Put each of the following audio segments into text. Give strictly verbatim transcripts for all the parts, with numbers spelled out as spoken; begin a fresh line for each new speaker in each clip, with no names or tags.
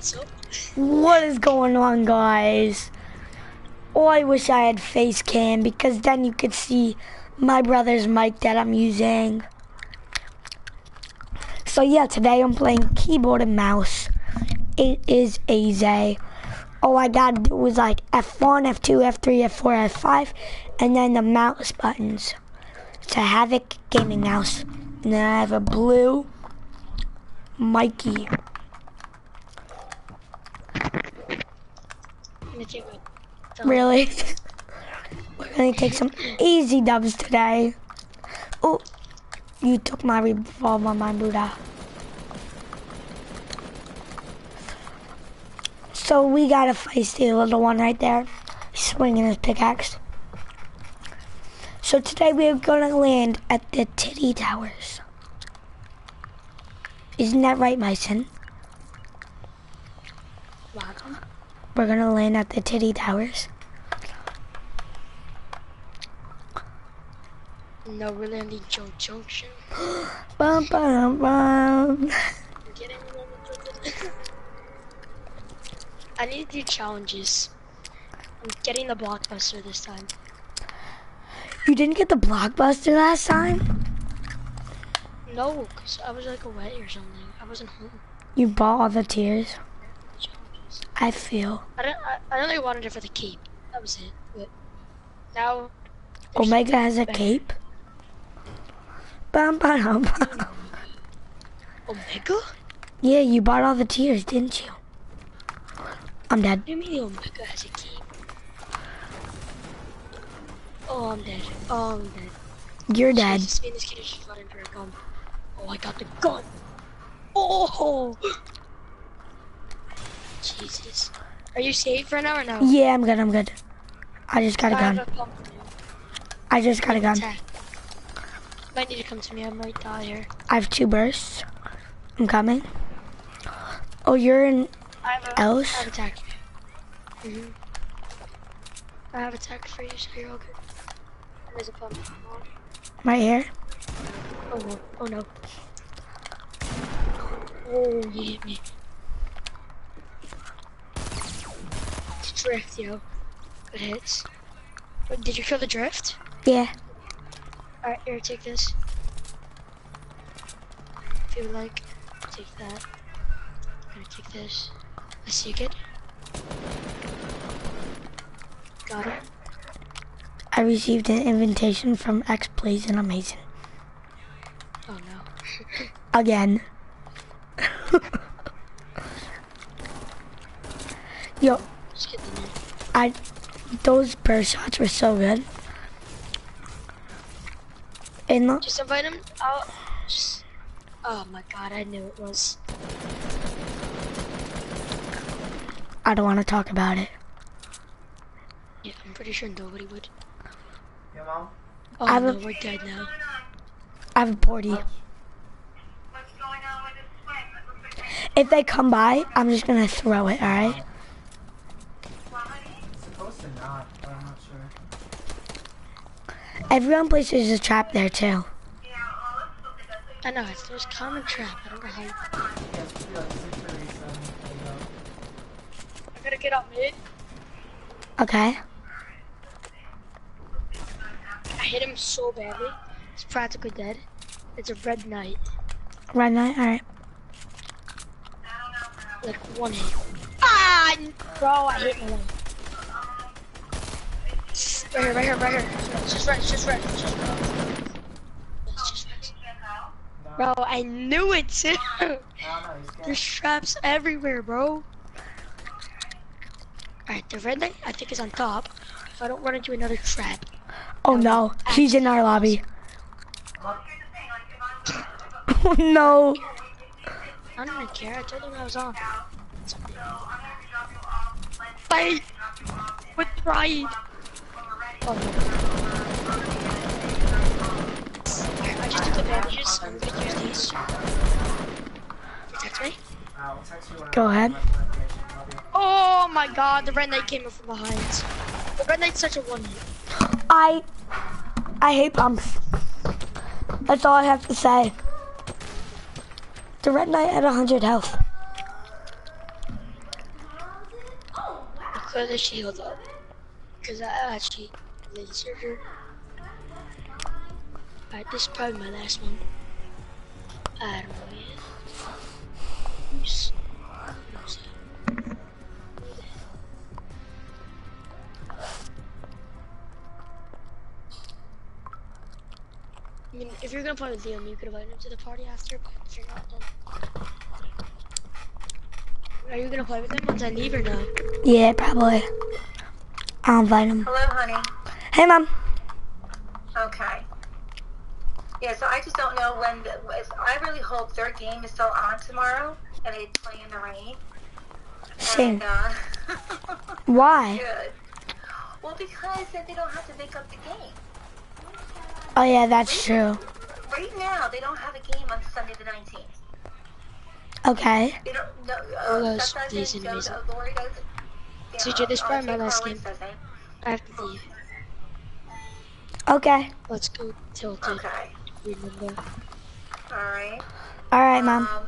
What's up?
What is going on, guys? Oh, I wish I had face cam because then you could see my brother's mic that I'm using. So yeah, today I'm playing keyboard and mouse. It is easy. All I gotta do is like F one, F two, F three, F four, F five, and then the mouse buttons. It's a Havoc gaming mouse. And then I have a blue Mikey. Really? We're gonna take some easy dubs today. Oh, you took my revolver, my Buddha. So we got a feisty little one right there. He's swinging his pickaxe. So today we're gonna land at the Titty Towers. Isn't that right, Myson?
Welcome.
We're gonna land at the Titty Towers.
No, we're landing Joe Junction.
Bum, bum, bum.
Getting I need to do challenges. I'm getting the blockbuster this time.
You didn't get the Blockbuster last time?
No, cause I was like away or something. I wasn't home.
You bought all the tiers.
Challenges.
I feel.
I don't. I, I only wanted it for the cape. That was it. But now.
Omega has a cape. Bum, bum, bum.
Omega?
Yeah, you bought all the tiers, didn't you? I'm dead.
What do you mean Omega has a cape? Oh, I'm dead. Oh, I'm dead.
You're dead.
Jesus, me and this kid is just running for a gun. Oh, I got the gun. Oh! Jesus. Are you safe right now or no?
Yeah, I'm good, I'm good. I just got a
I
gun.
have a pump for you.
I just got a gun.
Attack. You might need to come to me, I might die here.
I have two bursts. I'm coming. Oh, you're in
I have a,
Else?
I have attack. Mm-hmm. I have attack for you, so you're all good. And there's a pump.
right here.
Oh no, oh no. Oh, you hit me. It's drift, yo. Good hits. Wait, did you kill the drift?
Yeah.
Alright, here, take this. If you would like, take that. I'm gonna take this. Let's see it. Got it.
I received an invitation from X Plays and Amazing.
Oh no.
Again. Yo,
Just get the net.
I, those burst shots were so good. And look,
Just invite him out. Just, oh my god, I knew it was.
I don't want to talk about it.
Yeah, I'm pretty sure nobody would.
Yeah, Mom?
Oh
I
no,
have a-
we're dead now.
I have a porty. If they come by, I'm just gonna throw it, alright?
Supposed to not, but I'm not sure.
Everyone places a trap there too.
I know, it's there's common trap. I don't know how you...
Yeah, it's supposed to be like six thirty-seven.
I gotta get up mid.
Okay.
I hit him so badly. He's practically dead. It's a red knight.
Red knight, alright.
Like one hit. Ah! Bro, I hit my leg. Right here, right here, right here. It's just red, it's just red, it's just red. It's just red. Bro, I knew it too.
I don't know, he's got
There's traps everywhere, bro. Alright, the red knight I think is on top. If I don't run into another trap.
Oh no, he's in our lobby. Oh no.
I don't even care. I told him I was on. Fight with pride. Oh no. Alright, I just took the bandages, so I'm gonna use these. Protect me.
I'll text you when
Go
I-
ahead.
Love you.
Oh my god, the red knight came up from behind. The red knight's such a one hit.
I, I hate pumps. That's all I have to say. The red knight had one hundred health.
put the shield up. Because I actually lasered her. Alright, this is probably my last one. I don't know yet. Oops. Oops. I mean, if you're gonna play with Liam, you could invite him to the party after, but if you're not, then... Are you gonna play with him once I leave or no?
Yeah, probably. I'll invite him.
Hello, honey.
Hey, Mom.
Okay. Yeah, so I just don't know when. The, I really hope their game is still on tomorrow and they play in the rain.
Same.
And, uh,
Why?
Good. Well, because then they don't have to make up the game.
Oh, yeah, that's true.
Right now, they don't have a game on Sunday the nineteenth.
Okay.
They don't. No,
Oh,
uh,
that's
Seth doesn't,
decent,
Joe,
amazing.
uh, Lori doesn't. Yeah,
C J, this is
uh,
probably my
Jake
last
Horowitz
game.
doesn't.
I have to leave.
Okay.
Let's go tilted.
Okay.
Remember.
All right.
All right, Mom.
Um,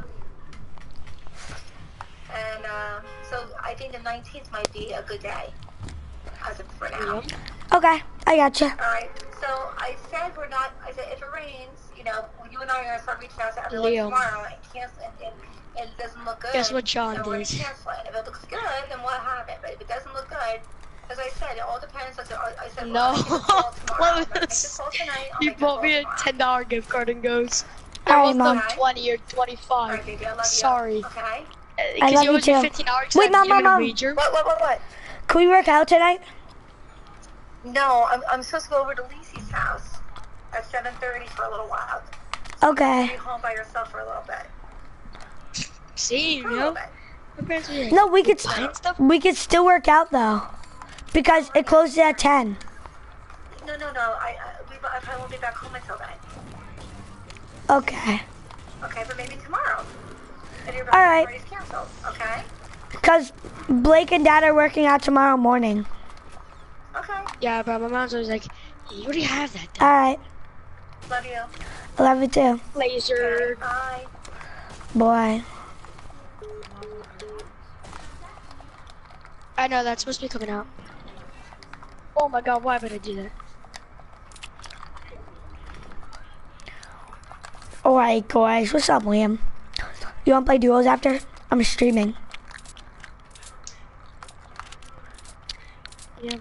and um, so I think the nineteenth might be a good day, as of for now.
Yep.
Okay, I gotcha.
All right. So I said we're not. I said if it rains, you know, you and I are gonna start reaching out to everyone
Liam.
tomorrow and cancel. And, and, and it doesn't look good.
Guess what John
then we're
did?
gonna cancel it. If it looks good, then what happened? But if it doesn't look good, as I said, it all depends. Like I said,
No.
well, I'll make a call tomorrow.
What
I'm
was
gonna make
this?
a call tonight. I'll
You
make a
bought
call
me a
tomorrow.
ten dollar gift card and goes,
All right,
both
Mom.
of twenty or
All
twenty-five.
right, baby. I love you.
Sorry.
Okay.
I
Because
love
you
you
owed me
too.
fifteen dollars.
Wait, Mom, Mom, Mom.
Wager.
What? What? What? What?
Can we work out tonight?
No, I'm, I'm supposed to go over to Lisi's house at seven thirty for a little while.
Okay.
Be home by yourself for a little bit.
See,
For
you
a little
know?
bit.
My parents are
No, we could
buying stuff.
we could still work out though, because it closes at ten.
No, no, no. I, I, we, I probably won't be back home until then.
Okay.
Okay, but maybe tomorrow. If your
All right.
party's canceled, okay?
Because Blake and Dad are working out tomorrow morning.
Okay.
Yeah, but my mom's always like, you already have that
All
done.
right.
Love you.
I love you too.
Laser.
Bye.
Boy.
I know, that's supposed to be coming out. Oh my god, why would I do that?
Alright, guys. What's up, Liam? You want to play duos after? I'm streaming.
Yeah.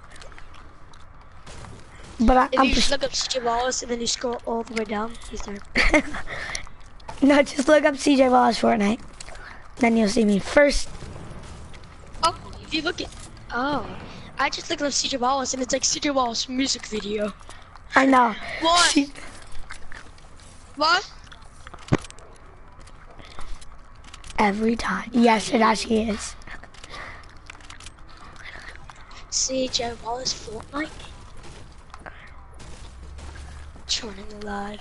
But I,
If
I'm
you just
pers-
look up C J Wallace and then you scroll all the way down, he's there.
no, just look up C J Wallace Fortnite. Then you'll see me first.
Oh, if you look at, oh, I just looked up C J Wallace and it's like C J Wallace music video.
I know.
What?
See-
What?
Every time. Yes, it actually is.
C J Wallace Fortnite? Joining the live.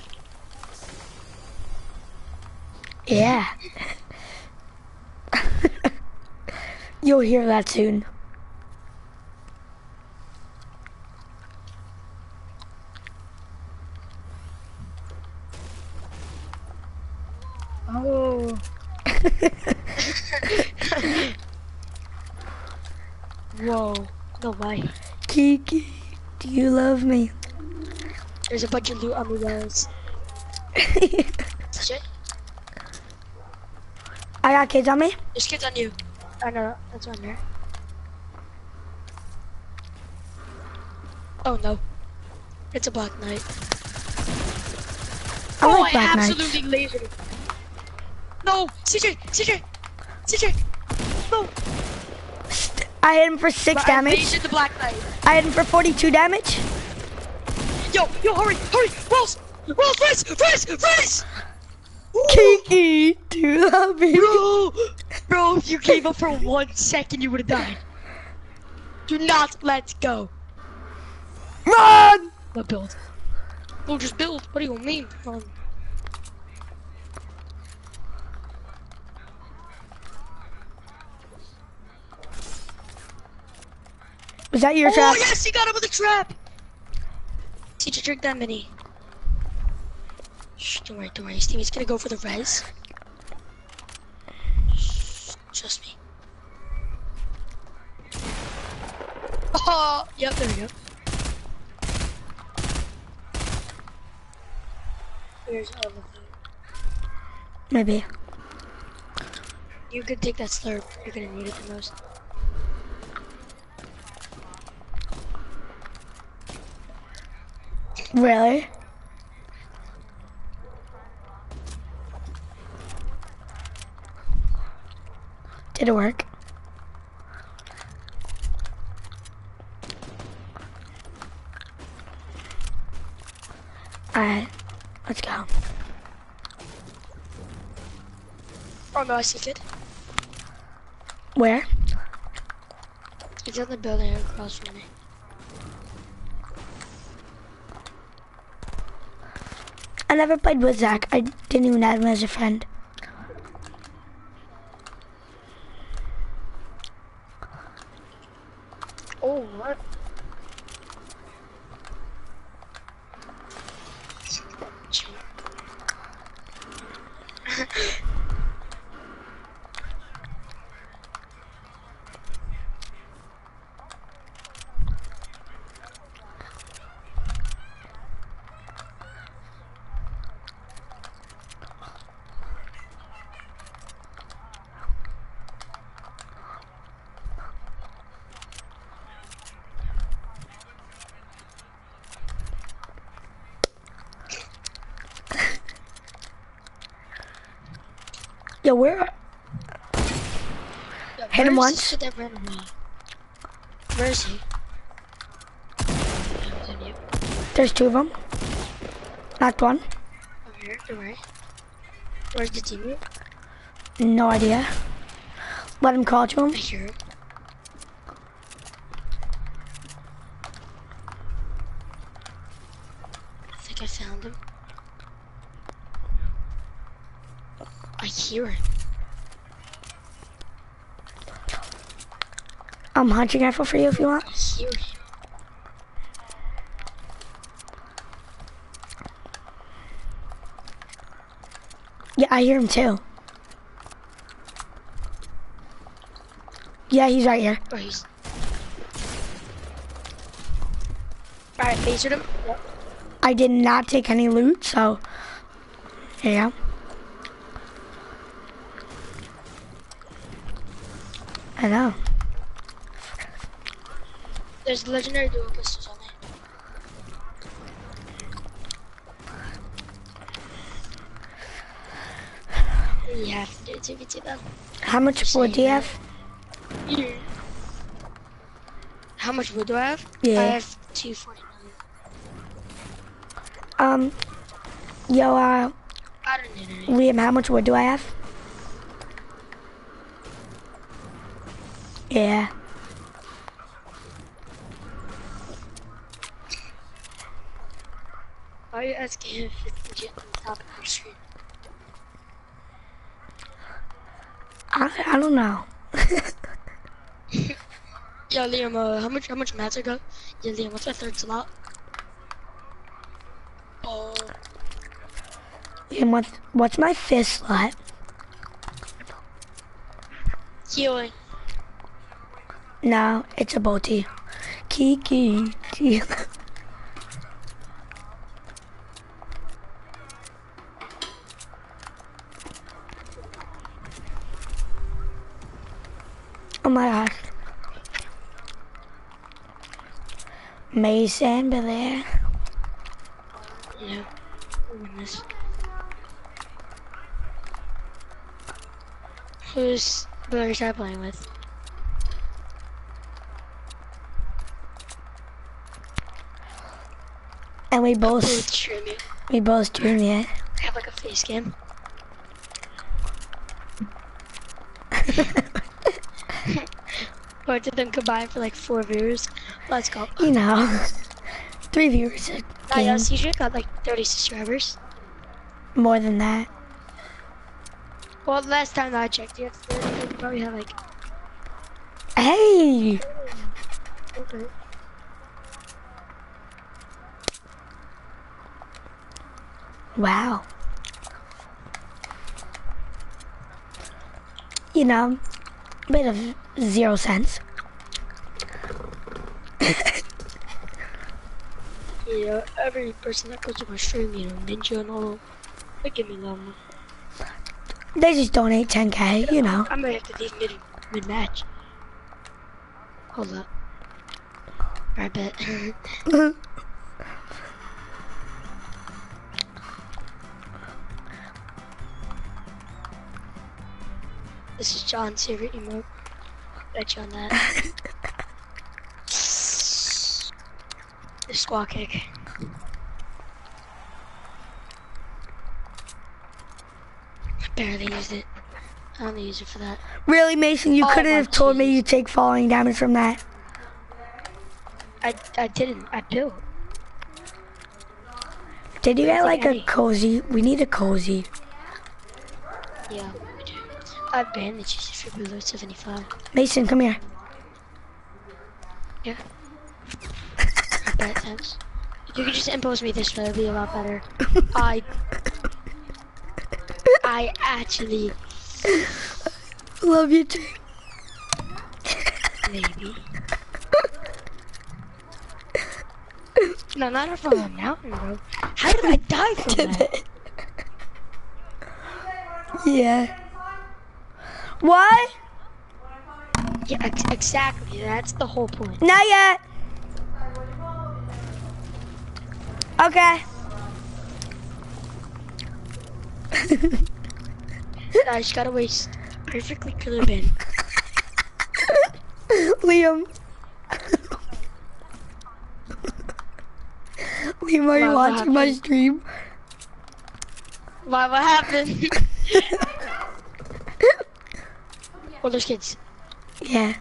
Yeah. You'll hear that soon.
Oh. Whoa. No way.
Kiki, do you love me?
There's a bunch of loot on the walls. Shit.
I got kids on me.
There's kids on you. I know, that's on there. Oh no. It's a Black Knight.
I
oh,
like Black
I
Knights.
absolutely lasered him. No! C J! C J! C J! No!
I hit him for six
I
damage.
lasered the Black Knight.
I hit him for forty-two damage.
Yo! Yo, hurry! Hurry! Rolls! Rolls! Race! Race! Race!
Kiki, do you love me?
Bro! Bro, if you gave up for one second, you would have died. Do not let go.
Run!
What build? Oh, just build. What do you mean? Um,
Was that your
oh,
trap?
yes! He got him with a trap! Teach a drink that many. Shh, don't worry, don't worry. His teammate's gonna go for the res. Shh, trust me. Oh, yep, there we go. There's all of them.
Maybe.
You could take that slurp. You're gonna need it the most.
Really? Did it work? Alright, let's go.
Oh no, I see it.
Where?
It's on the building across from me.
I never played with Zach. I didn't even add him as a friend.
Oh, what?
Yo, where?
Yo,
Hit him
where's
once.
that random guy? Where is he?
There's two of them. Knocked one.
Over here, to the right. Where's the teammate?
No idea. Let him call to him.
I hear him. I think I found him. I hear him.
I'm hunting rifle for you if you want.
I hear him.
Yeah, I hear him too. Yeah, he's right here.
Oh, he's... Alright, lasered him. Yep.
I did not take any loot, so here you go. I know.
There's legendary dual pistols on there. You have to do two v two though.
How much wood do you have?
Yeah. How much wood do I have?
Yeah.
I have two forty-nine.
Um, yo, uh,
I don't need any.
Liam, how much wood do I have? Yeah.
Why are you asking if it's legit on the top of your screen?
I, I don't know.
Yo, Liam, uh, how much how much mats I got? Yeah, Liam, what's my third slot? Oh,
Liam, what's, what's my fifth slot?
healing.
No, it's a boaty. Kiki. Kiki. Oh my gosh. Mason, Belair.
Yeah, we'll win this. Who's Blair try playing with?
And we
Both
both,
stream it.
we both stream it.
I have like a face cam. Both of them combined for like four viewers. Let's go.
You know, three viewers a
Nah, yo,
game.
C J got like thirty subscribers.
More than that.
Well, last time that I checked, you probably had like.
Hey!
Okay.
Wow. You know, bit of zero cents.
You know, every person that goes to my stream, you know, Ninja and all, they give me love.
They just donate ten K, you know.
I might have to leave mid mid match. Hold up. I bet. This is John's favorite emote. Bet you on that. The squawk kick. I barely used it. I only use it for that.
Really, Mason, you
Oh
couldn't
my
have told me
jeez.
you take falling damage from that.
I I didn't. I built.
Did you get like a
Eddie.
cozy? We need a cozy.
Yeah, I do. I have bandages if you're below seventy-five.
Mason, come here.
Yeah. I bet, thanks. If you could just impose me this way, it'd be a lot better. I... I actually...
Love you too.
Maybe. No, not from a mountain, bro. How did I die from that?
Yeah. What?
Yeah, ex exactly. That's the whole point.
Not yet. Okay.
I just gotta waste perfectly clear bin.
Liam. Liam, are you
Wow, what
watching my
happened?
stream?
Why, what happened? Oh, there's kids.
Yeah.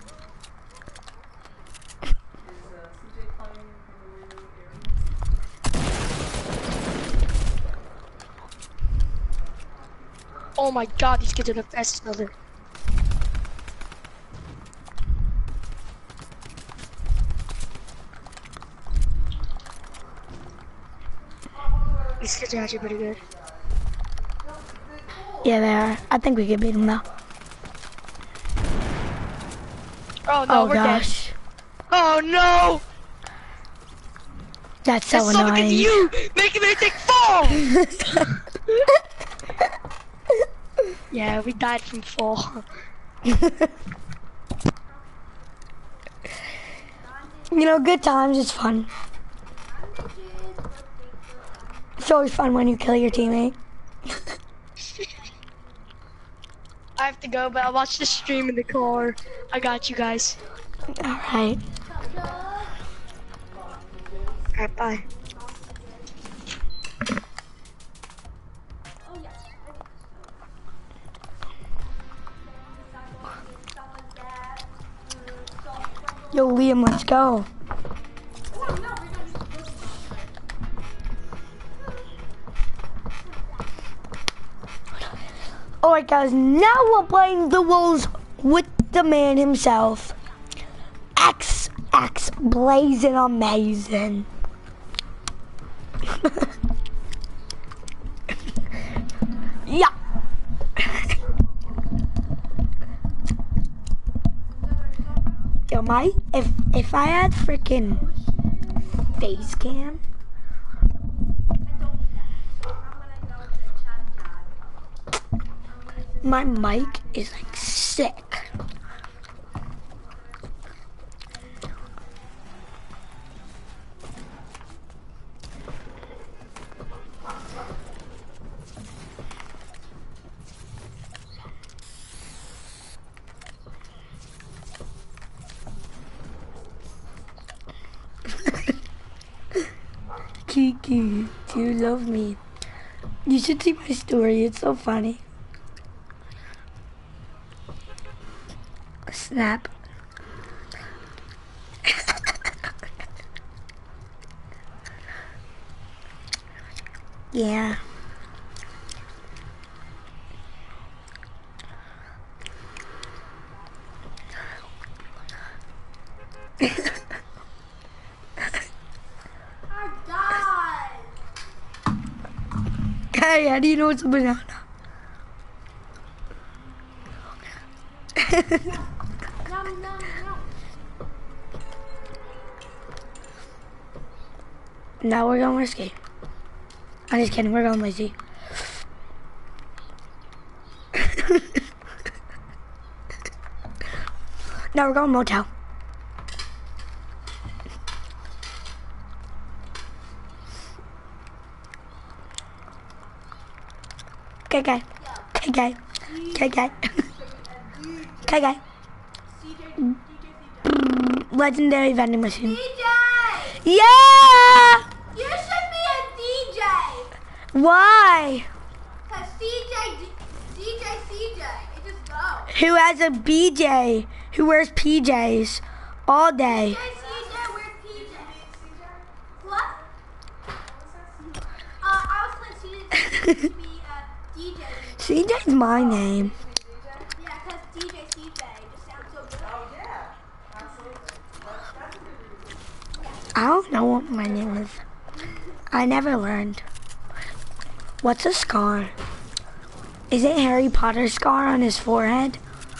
Oh my god, these kids are the best ever. These kids are actually pretty good.
Yeah, they are. I think we can beat them though.
Oh no,
Oh
we're
gosh.
dead. Oh no!
That's so
That's something
annoying.
you making me take fall! Yeah, we died from fall.
You know, good times, it's fun. It's always fun when you kill your teammate.
I have to go, but I'll watch the stream in the car. I got you guys.
Alright.
Alright, bye.
Yo, Liam, let's go. Alright guys, now we're playing the Wolves with the man himself. X X blazing amazing. Yeah. Yo, my if if I had freaking face cam. My mic is like sick. Kiki, do you love me? You should see my story, it's so funny. Snap. Yeah. Hey, how do you know it's a banana? No, we're going risky. I'm just kidding, we're going lazy. No, we're going motel. Okay, okay. Okay, okay. Okay, okay. Legendary vending machine.
D J!
Yeah!
You should be a D J!
Why?
Cause C J, D J, C J, it just goes.
Who has a B J? Who wears P Js all day?
D J, C J, wears P J. What? Uh, I was playing C J to be a D J.
C J's my name.
Yeah, cause D J, C J just sounds so good.
Oh yeah, absolutely. That's, that's a good reason.
I don't know what my name is. I never learned. What's a scar? Is it Harry Potter's scar on his forehead?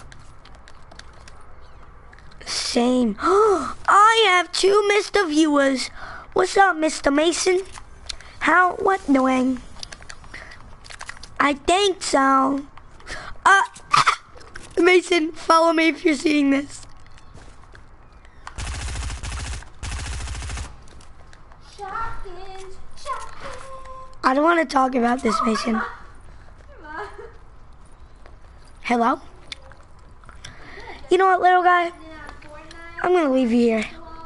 Same. I have two Mister Viewers. What's up, Mister Mason? How, what doing? I think so. Uh, Mason, follow me if you're seeing this.
Shopkins, Shopkins.
I don't want to talk about this, Mason. Hello? You know what, little guy? I'm gonna leave you here.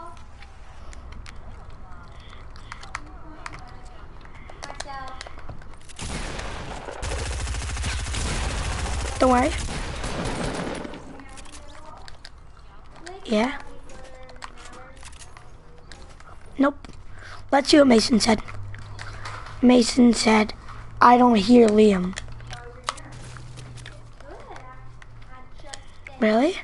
Don't worry. Yeah? Nope. Let's see what Mason said. Mason said, I don't hear Liam. Really?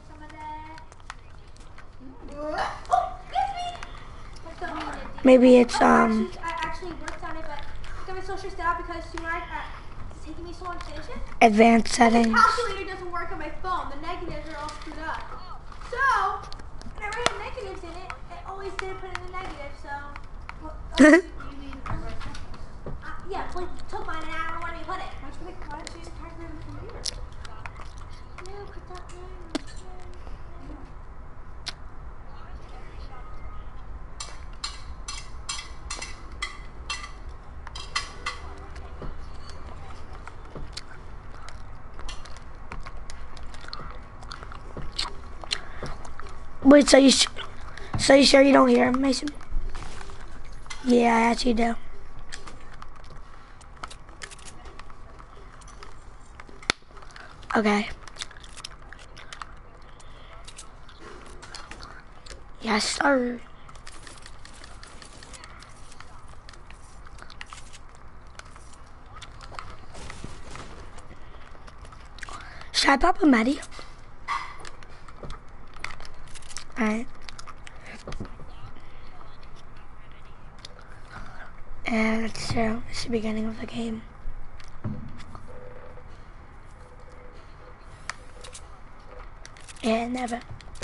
Maybe it's, um...
I actually worked on it, but I got so stressed out because you know, it's taking me so long to finish it.
advanced settings.
The calculator doesn't work on my phone. The negatives are all screwed up. So, when I write the negatives in it, it always didn't put in the negative, so... Well, oh, you mean, uh, yeah, like, took mine and I don't know where to put it. Why don't you, why don't you use a calculator on the computer? No, put that in.
Wait, so you sh so you sure you don't hear him, Mason? Yeah, I actually do. Okay. Yes, sir. Should I pop a Maddie? Alright. And it's true. It's the beginning of the game. Yeah, never.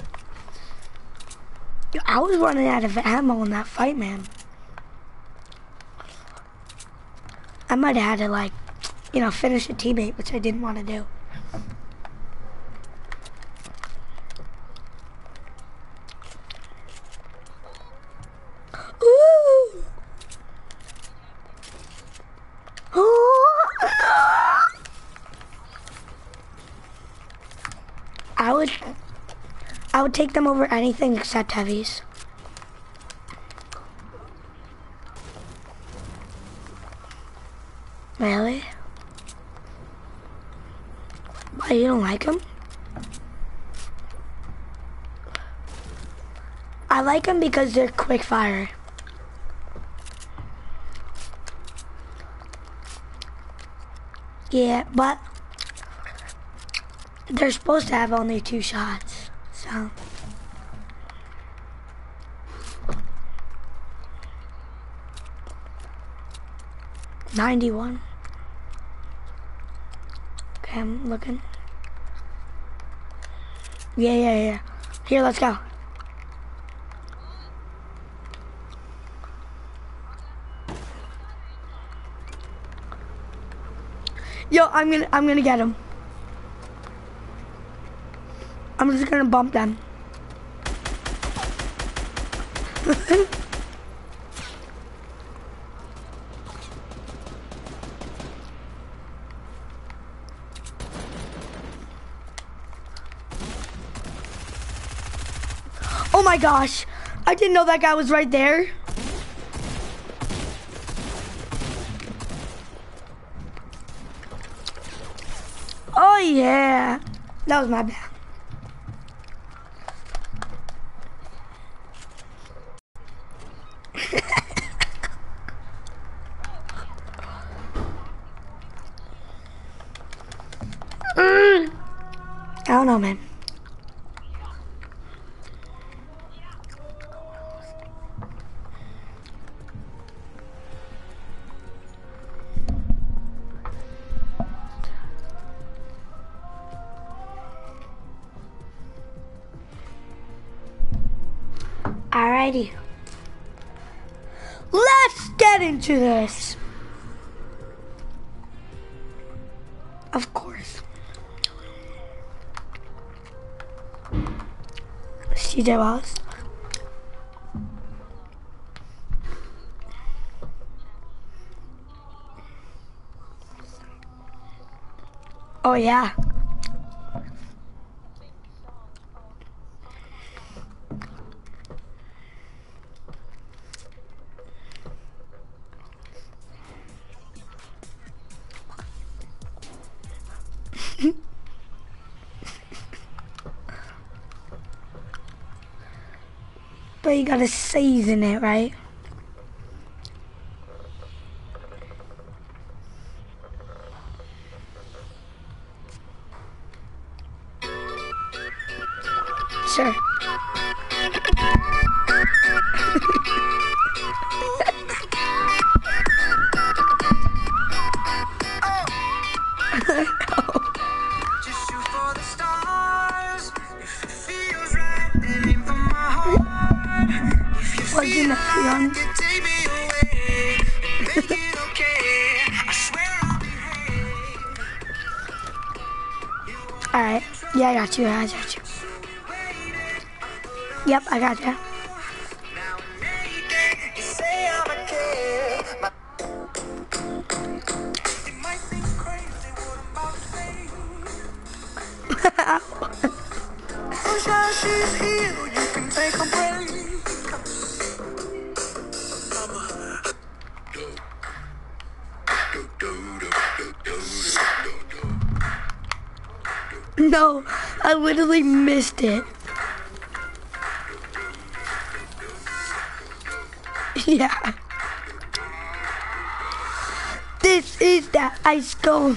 Yo, I was running out of ammo in that fight, man. I might have had to, like, you know, finish a teammate, which I didn't want to do. Ooh. I would, I would take them over anything except heavies. Really? Why, you don't like them? I like them because they're quick fire. Yeah, but they're supposed to have only two shots, so. ninety-one. Okay, I'm looking. Yeah, yeah, yeah. Here, let's go. Yo, I'm gonna, I'm gonna get him. I'm just gonna bump them. Oh my gosh, I didn't know that guy was right there. Oh yeah, that was my bad. mm. I don't know, man. Alrighty. Let's get into this. Of course. C J Wallace. Oh yeah. But you gotta season it, right? Sure. Wasn't that fun? Alright. Yeah, I got you. I got you. Yep, I got you. No, I literally missed it. Yeah. This is that ice cold.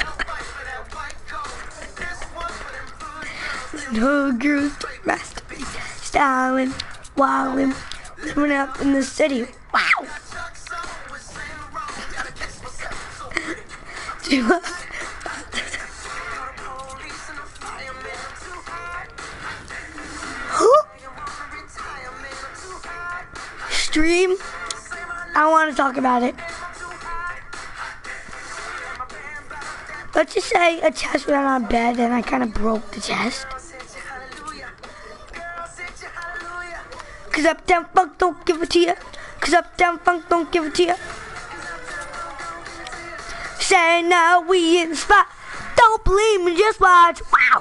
Little girls masturbate, styling, wilding, living up in the city. Wow. Stream? I don't want to talk about it. Let's just say a chest went on bed and I kind of broke the chest. Cause Uptown Funk don't give it to you. Cause Uptown Funk don't give it to you. Say now we in the spot. Don't believe me, just watch. Wow.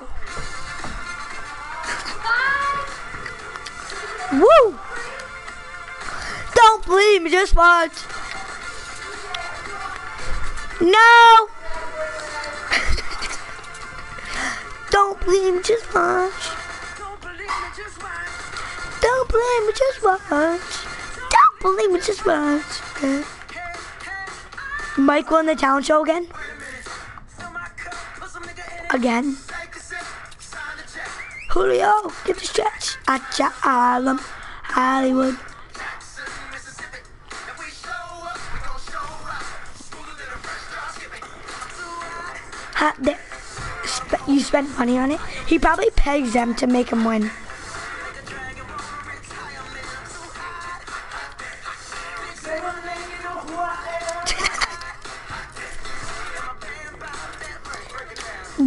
Woo. Don't believe me, just watch. No. Don't believe me, just watch. Don't believe me, just watch. Don't believe me, just watch. Okay. Michael in the talent show again? Again? Julio, get the stretch. Acha Alum, Hollywood. Ha, there. Sp you spent money on it? He probably pegs them to make him win.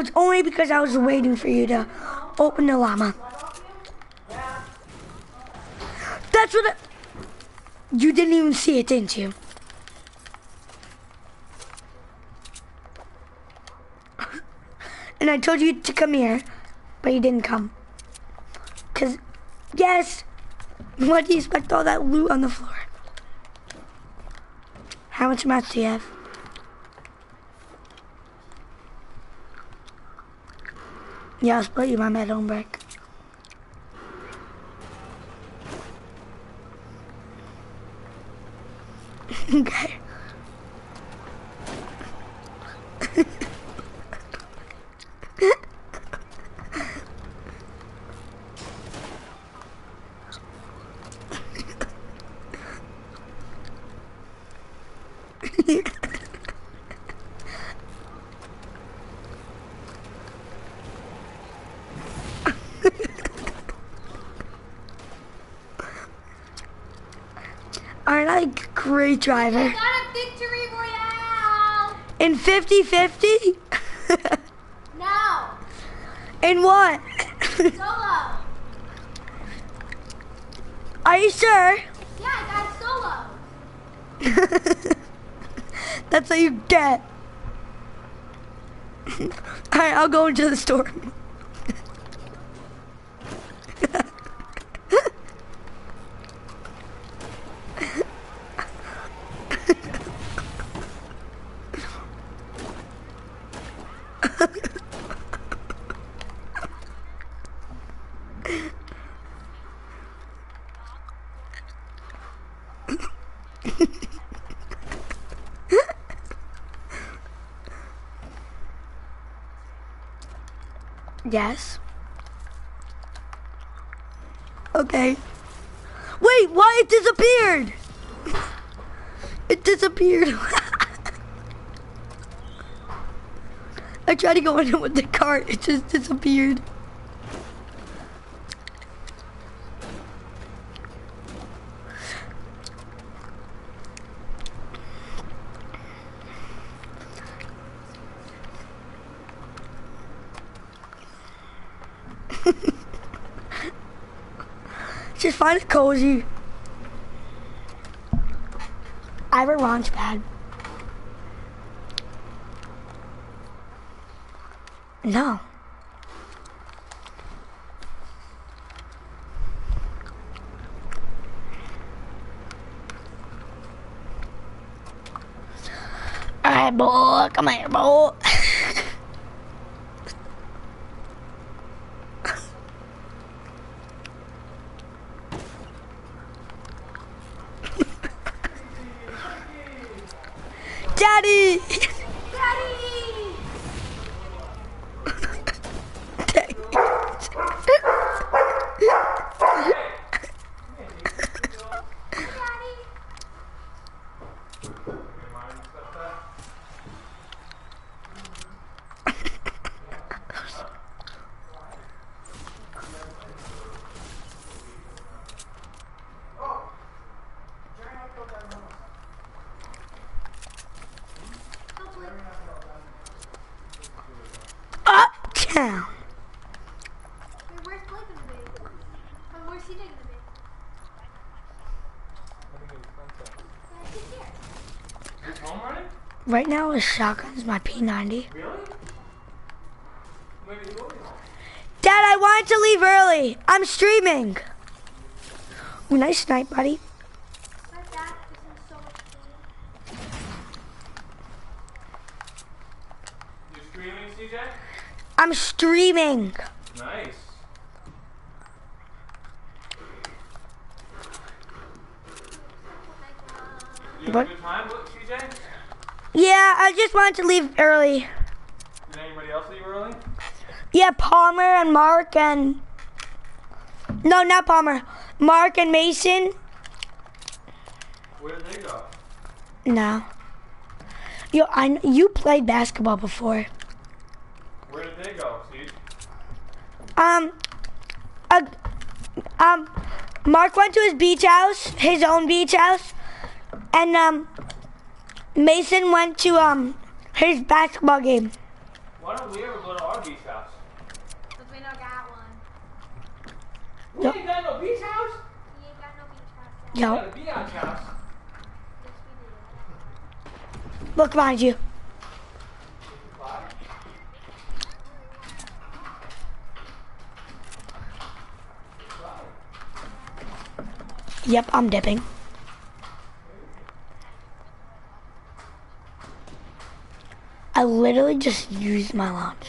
it's only because I was waiting for you to open the llama. That's what I, you didn't even see it, didn't you? And I told you to come here, but you didn't come. Cause, yes, what do you expect all that loot on the floor? How much mats do you have? Yeah, I'll split you my metal brick. Okay. Aren't I a great driver?
I got a victory royale!
In fifty fifty?
No!
In what?
Solo!
Are you sure?
Yeah, I got solo!
That's what you get. Alright, I'll go into the store. Yes. Okay. Wait, why it disappeared? It disappeared. I tried to go in it with the cart, it just disappeared. Just find it cozy. I have a launch pad. No. Alright, boy, come here, boy. Daddy!
Daddy!
Daddy. Uptown.
Wait, where's Blake gonna be? Oh, where's C J gonna be? Yeah, he's here.
Is home running?
Right now, a shotgun's my P ninety.
Really? Maybe he will be home.
Dad, I wanted to leave early. I'm streaming. Ooh, nice night, buddy.
My dad is in so much pain.
You streaming, C J?
I'm streaming.
Nice. You have
What?
a good time, look, C J?
Yeah, I just wanted to leave early.
Did anybody else leave early?
Yeah, Palmer and Mark and... No, not Palmer. Mark and Mason.
Where did they go?
No. Yo, I kn- you played basketball before.
Where did they go, Steve?
Um, uh, um, Mark went to his beach house, his own beach house, and um, Mason went to um his basketball game.
Why don't we ever go to our beach house?
Because we don't got one.
We
Yep.
ain't got no beach house?
We ain't got no beach house yet.
We
Yo,
got a beach house.
Yes, we do.
look behind you. Yep, I'm dipping. I literally just used my launch.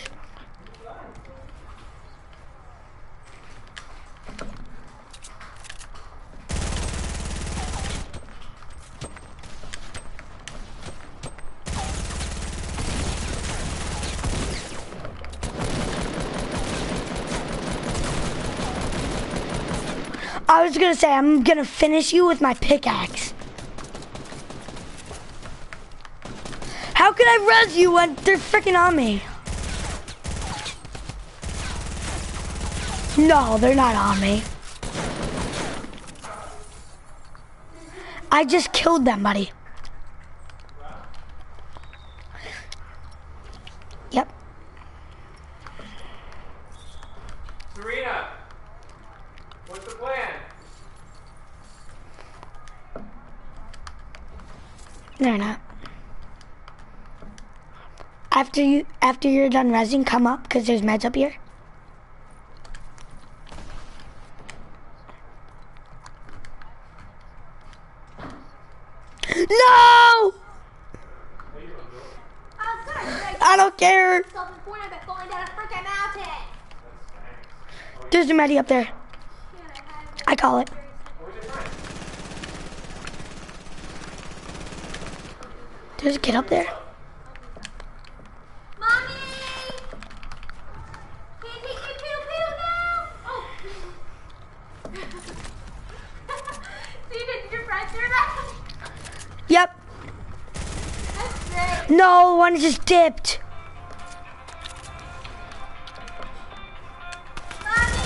I was gonna say, I'm gonna finish you with my pickaxe. How could I res you when they're freaking on me? No, they're not on me. I just killed them, buddy. Yep.
Serena, what's the plan?
They're not. After you, after you're done resing, come up because there's meds up here. No!
Oh, sorry.
I don't care.
Self-important about going down a freaking mountain.
There's a medi up there. I call it. There's a kid up there.
Mommy! Can you take me pew-pew now? Oh. So you did your friends through that?
Yep.
That's great.
No, one just dipped.
Mommy!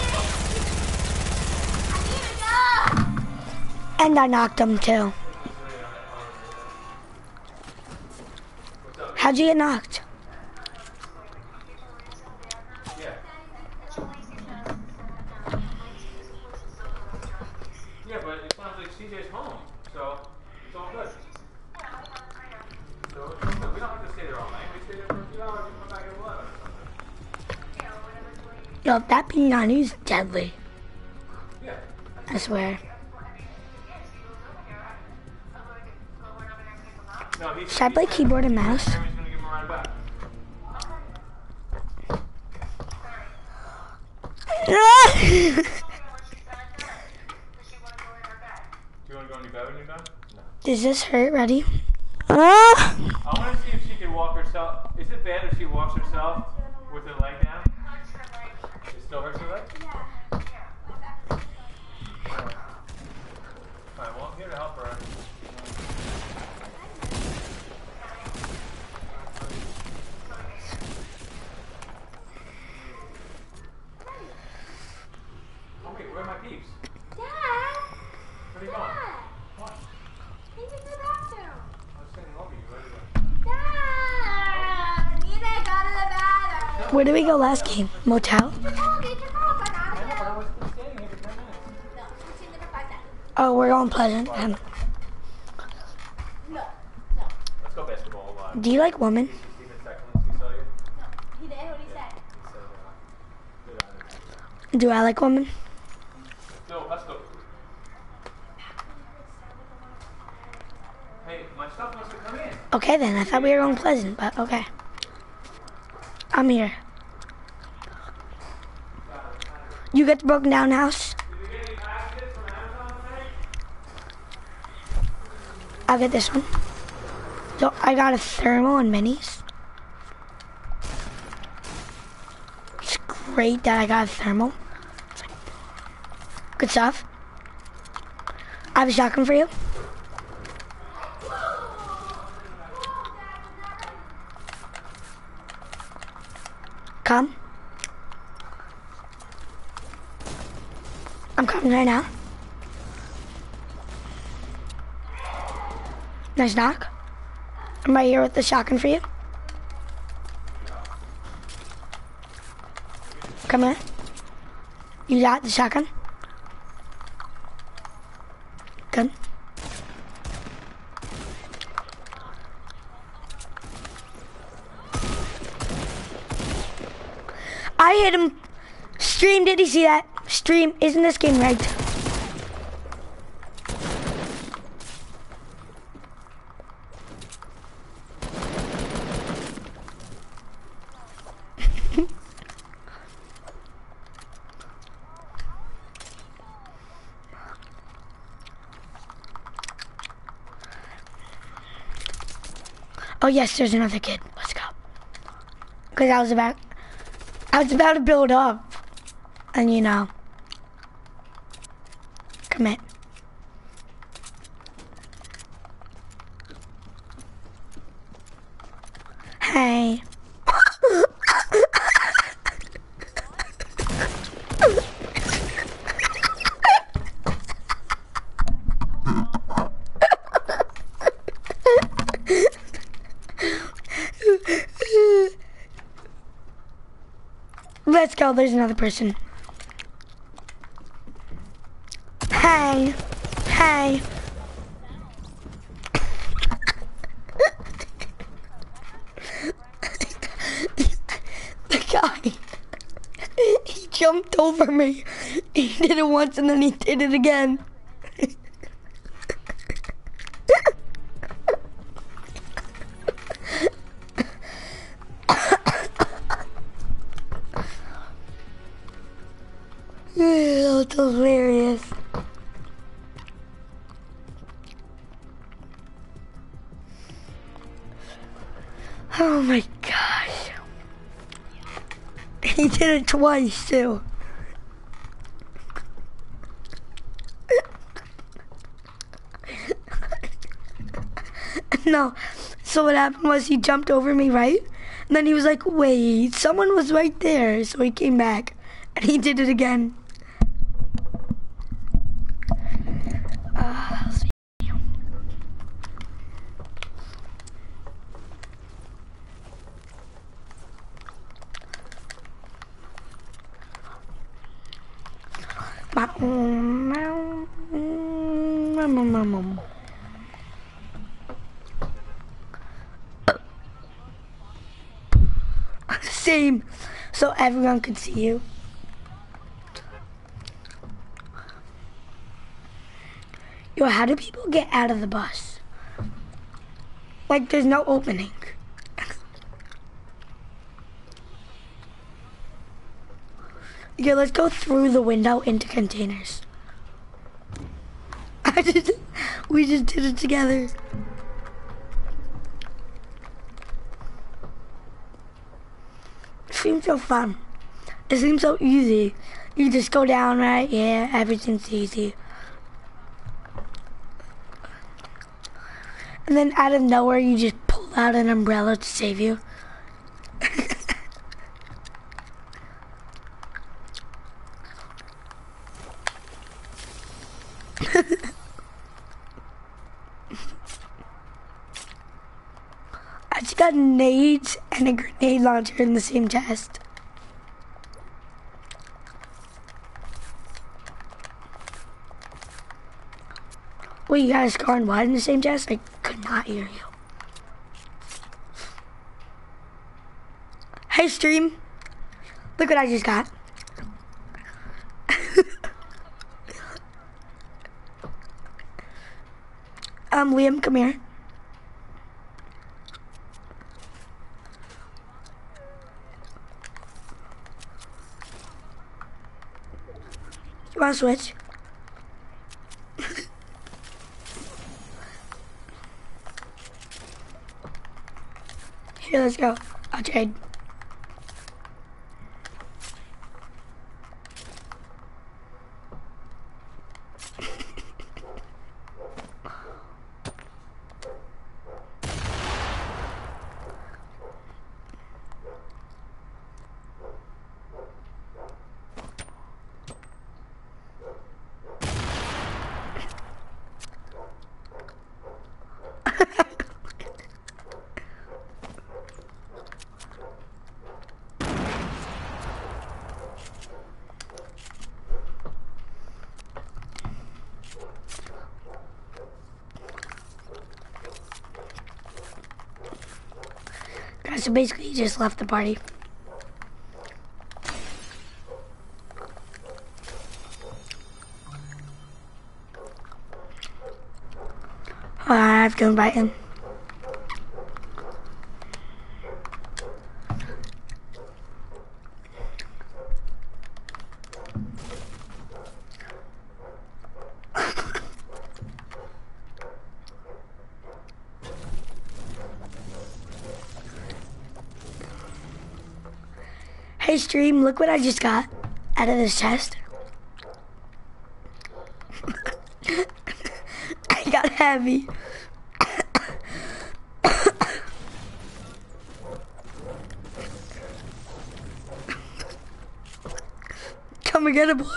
I need to go!
And I knocked him too. How'd you get knocked?
Yeah. Yeah, but it sounds like C J's home, so it's all good. So it's all good. We don't have to stay there all night. We stay there for a few hours and come back at eleven or something.
Yo, that P ninety is deadly.
Yeah.
I swear.
No, he's,
Should I play keyboard and mouse?
Jeremy's gonna give him a ride back.
No!
Do you want to go in your bed when you're done? No.
Does this hurt? Ready? Ah!
I want to see if she can walk herself. Is it bad if she walks herself with her leg down? It still hurts her leg? Alright, well, I'm here to help her. Oh, wait, where are my peeps?
Dad!
Where are they going?
Dad!
What?
Can you go to the bathroom?
I was standing over you. Where are they going?
Dad! Need to go to the bathroom.
Where did we go last game? Motel?
Get your phone, get your phone. I gotta
I know, but I
go.
was standing here for ten minutes.
No, she's in there for five seconds.
Oh, we're going Pleasant. Um,
No, no,
Let's go basketball live.
do you like women?
Steven Secklins, he saw you?
no. He did what he said.
He said, uh, good on it.
Do I like women?
No, let's go. Hey, my stuff wants to come in.
Okay then, I thought we were going Pleasant, but okay. I'm here. You get the broken down house?
Did you get any packages from Amazon today?
I'll get this one. So I got a thermal and minis. It's great that I got a thermal. Good stuff. I have a shotgun for you. Come. I'm coming right now. Nice knock. I'm right here with the shotgun for you. Come here. You got the shotgun? Good. I hit him. Stream, did you see that? Stream, isn't this game rigged? Oh yes, there's another kid. Let's go. Cause I was about, I was about to build up, and you know, commit. Hey. Let's go, there's another person. Hey, hey. The guy, he jumped over me. He did it once and then he did it again. That's hilarious. Oh my gosh. He did it twice too. No, so what happened was he jumped over me, right? And then he was like, wait, someone was right there. So he came back and he did it again. Uh, Same, so everyone could see you. Yo, how do people get out of the bus? Like, there's no opening. Yeah, let's go through the window into containers. I just, we just did it together. It seems so fun. It seems so easy. You just go down, right? Yeah, everything's easy. And then out of nowhere, you just pull out an umbrella to save you. I just got nades and a grenade launcher in the same chest. Wait, you got a scar and what in the same chest? I could not hear you. Hey, stream. Look what I just got. um, Liam, come here. You wanna switch? Here, let's go. I'll trade. so basically he just left the party. I have to invite him. Hey stream, look what I just got out of this chest. I got heavy. Come and get it, boy.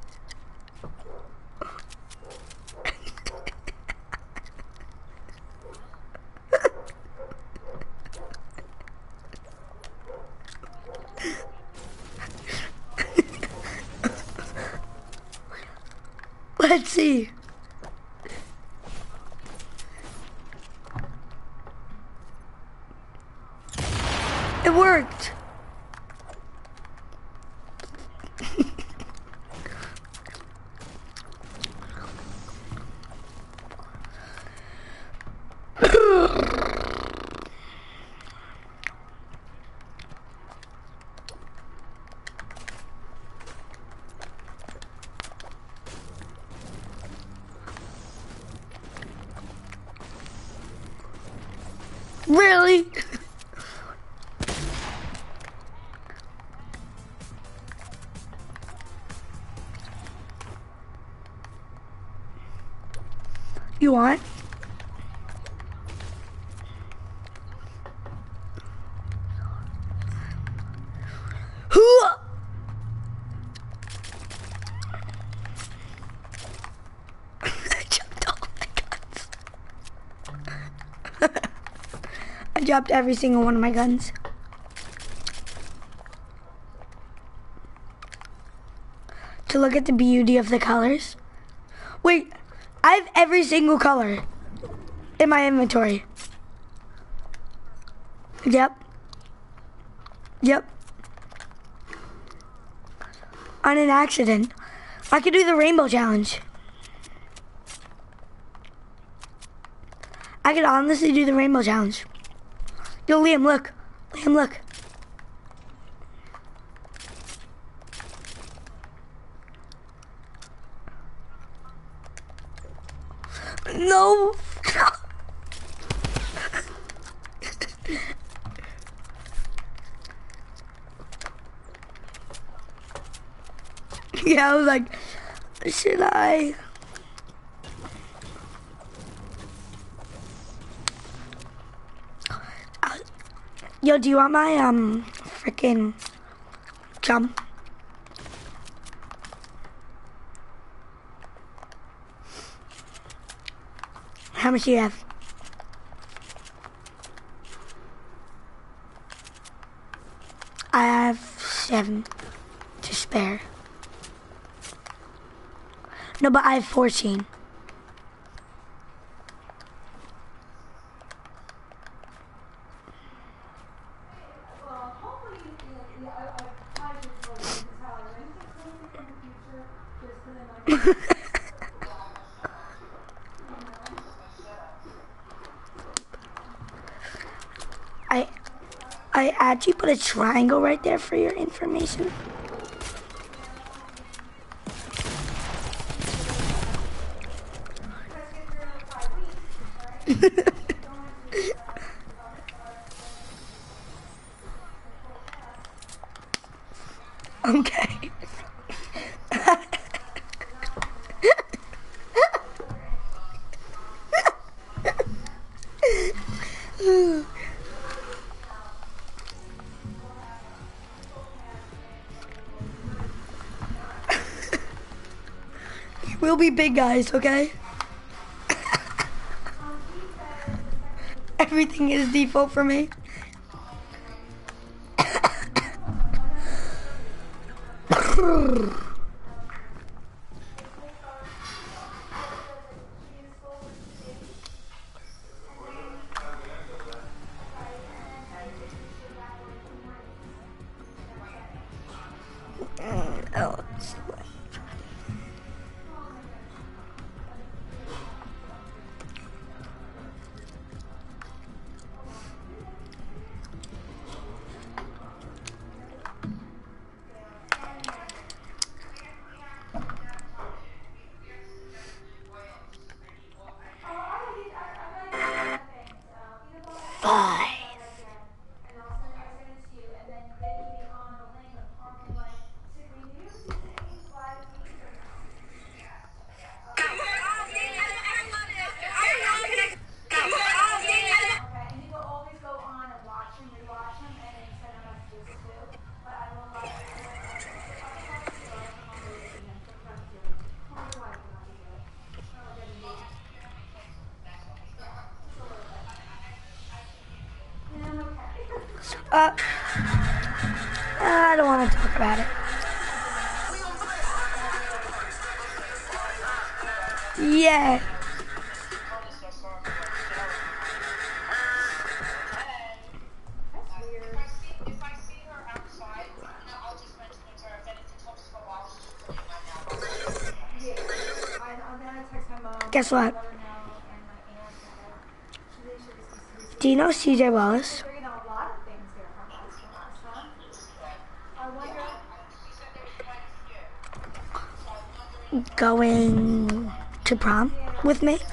Let's see. It worked. Really? You want? I jumped all my guns. I dropped every single one of my guns. To look at the beauty of the colors. Wait, I have every single color in my inventory. Yep. Yep. On an accident. I could do the rainbow challenge. I could honestly do the rainbow challenge. Yo, Liam, look. Liam, look. No. Yeah, I was like, should I? Uh, yo, do you want my um freaking jump? How much do you have? I have seven to spare. No, but I have fourteen. I I actually put a triangle right there for your information. Okay. We'll be big guys, okay? Everything is default for me. Uh, I don't want to talk about it. Yeah. Guess what? Do you know C J Wallace? Going to prom with me?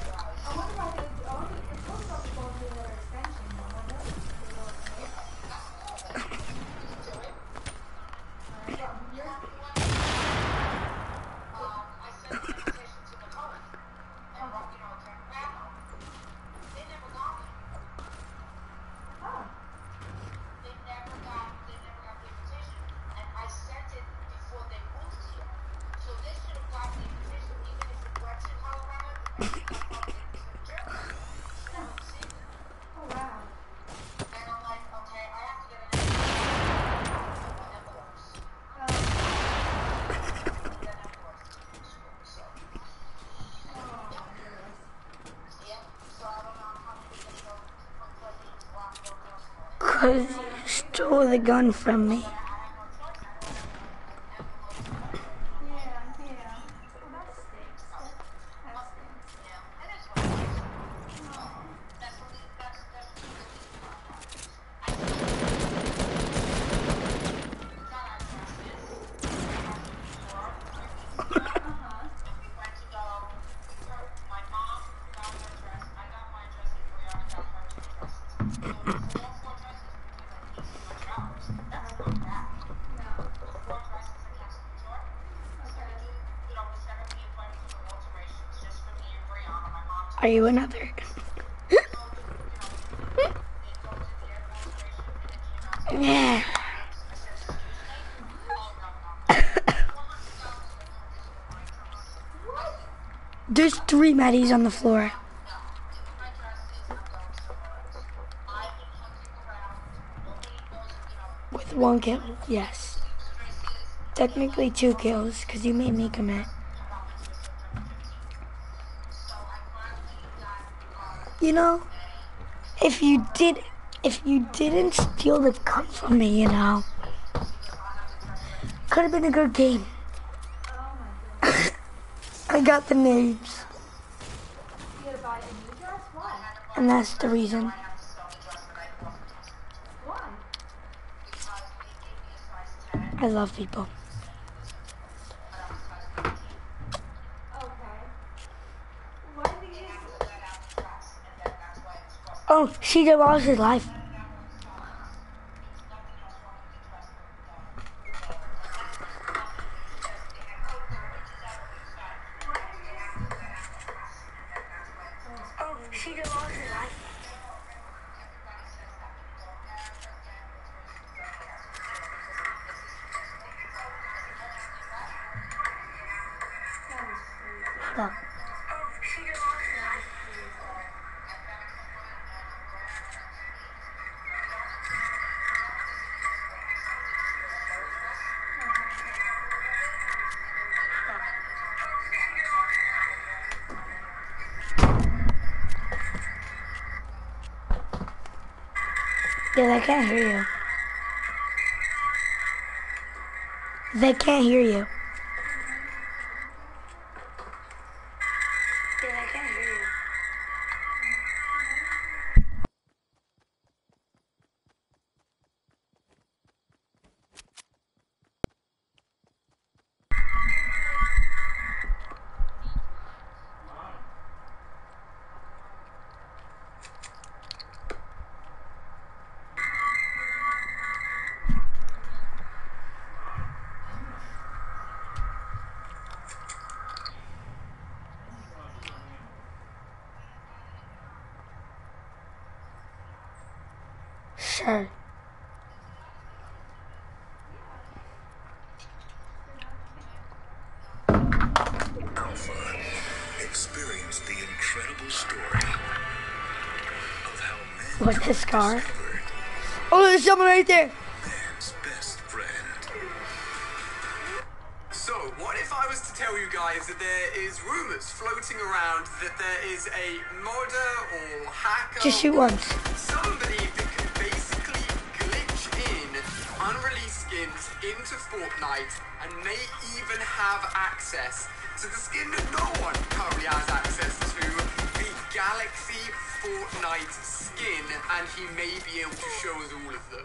Because you stole the gun from me. Are you another? Yeah. There's three Maddies on the floor. With one kill, yes. Technically two kills, because you made me commit. You know, if you did, if you didn't steal the cup from me, you know, could have been a good game. I got the names, and that's the reason. I love people. Oh, C J Wallace is live. Oh, C J Wallace is live. Look. Yeah, they can't hear you. They can't hear you. Yeah, they can't hear you. Sure.
Alpha experienced the incredible story of how men
What's the scar? Oh, there's someone right there.
Man's best friend.
So, what if I was to tell you guys that there is rumors floating around that there is a modder or hacker
Just shoot
or
once.
somebody that can basically glitch in unreleased skins into Fortnite and may even have access to the skin that no one currently has access to, the Galaxy Fortnite skin, and he may be able to show us all of them.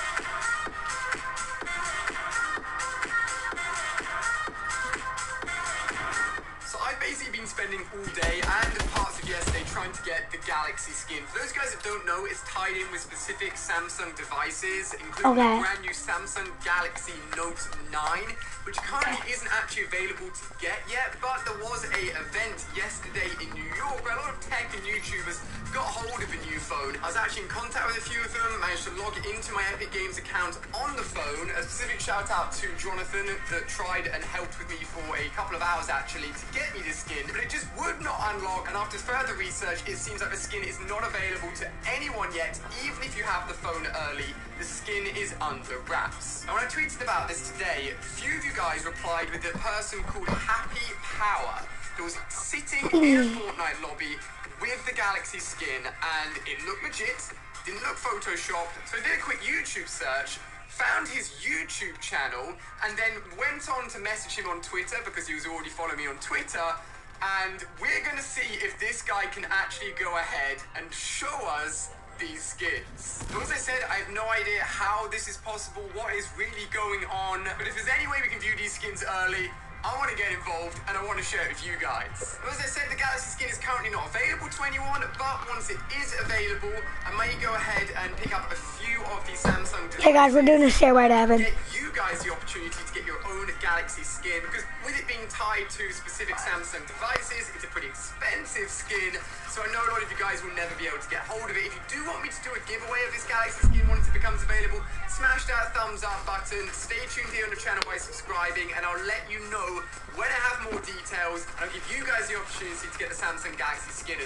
So I've basically been spending all day and parts of yesterday trying to get the Galaxy skin. For those guys that don't know, it's tied in with specific Samsung devices, including
Okay.
the brand new Samsung Galaxy Note nine, which currently isn't actually available to get yet, but there was a event yesterday in New York where a lot of tech and YouTubers got hold of a new phone. I was actually in contact with a few of them, managed to log into my Epic Games account on the phone. A specific shout out to Jonathan that tried and helped with me for a couple of hours actually to get me this skin, but it just would not unlock, and after further research, it seems like the skin is not available to anyone yet, even if you have the phone early. The skin is under wraps. Now, when I tweeted about this today, a few of you guys replied with a person called Happy Power that was sitting in a Fortnite lobby with the Galaxy skin, and it looked legit, didn't look photoshopped. So I did a quick YouTube search, found his YouTube channel, and then went on to message him on Twitter because he was already following me on Twitter. And we're gonna see if this guy can actually go ahead and show us these skins. So as I said, I have no idea how this is possible, what is really going on, but if there's any way we can view these skins early, I want to get involved and I want to share it with you guys. So as I said, the Galaxy skin is currently not available to anyone, but once it is available, I may go ahead and pick up a few of the Samsung devices.
Hey guys, we're doing a stairway to heaven.
Get you guys the opportunity to get your own Galaxy skin, because with it being tied to specific Samsung devices, it's a pretty expensive skin, so I know a lot of you guys will never be able to get hold of it. If you do want me to do a giveaway of this Galaxy skin once it becomes available, smash that thumbs up button, stay tuned here on the channel by subscribing, and I'll let you know when I have more details, and I'll give you guys the opportunity to get the Samsung Galaxy skin.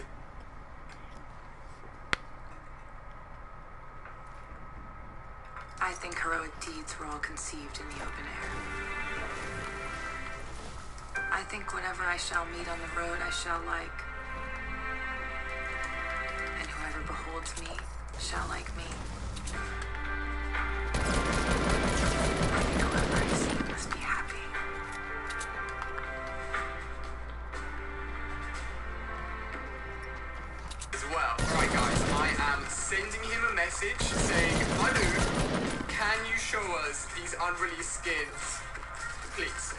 I think heroic deeds were all conceived in the open air. I think whatever I shall meet on the road, I shall like. And whoever beholds me shall like me. I think whoever I see must be happy.
As well. Alright guys, I am sending him a message saying, "My dude, can you show us these unreleased skins? Please."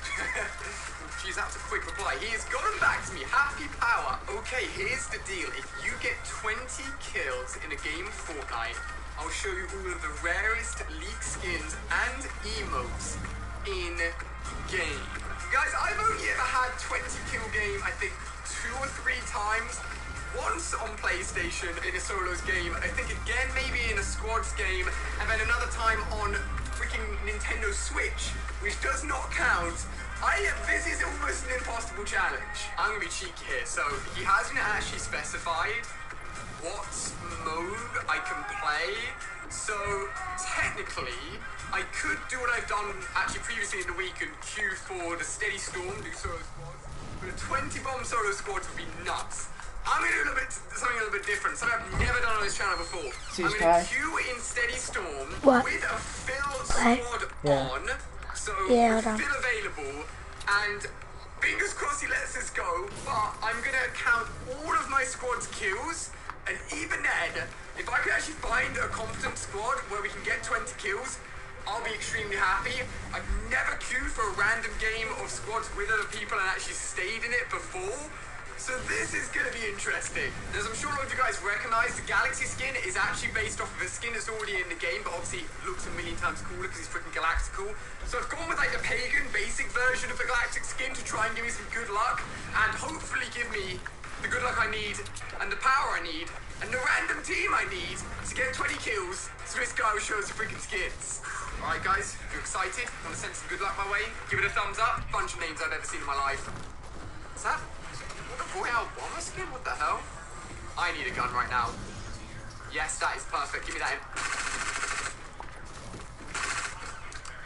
Jeez, that's a quick reply. He has gotten back to me. Happy Power. Okay, here's the deal. If you get twenty kills in a game of Fortnite, I'll show you all of the rarest leaked skins and emotes in game. Guys, I've only ever had twenty kill game, I think, two or three times. Once on PlayStation in a solos game, I think again maybe in a squads game, and then another time on freaking Nintendo Switch, which does not count. I, this is almost an impossible challenge. I'm gonna be cheeky here, so he hasn't actually specified what mode I can play, so technically I could do what I've done actually previously in the week and queue for the Steady Storm, do solo squads, but a twenty bomb solo squad would be nuts. I'm gonna do a little bit, something a little bit different, something I've never done on this channel before. I'm gonna queue in Steady Storm
What?
with a fill
What?
squad
Yeah.
on, so
Yeah,
with
hold on.
fill available, and fingers crossed he lets us go, but I'm gonna count all of my squad's kills, and even then, if I can actually find a competent squad where we can get twenty kills, I'll be extremely happy. I've never queued for a random game of squads with other people and actually stayed in it before. So this is going to be interesting. As I'm sure a lot of you guys recognize, the Galaxy skin is actually based off of a skin that's already in the game, but obviously looks a million times cooler because he's freaking galactical. So I've gone with like the pagan basic version of the galactic skin to try and give me some good luck, and hopefully give me the good luck I need, and the power I need, and the random team I need to get twenty kills so this guy will show us the freaking skins. Alright guys, if you're excited, want to send some good luck my way, give it a thumbs up. Bunch of names I've ever seen in my life. What's that? Royale Bomber skin? What the hell? I need a gun right now. Yes, that is perfect. Give me that in.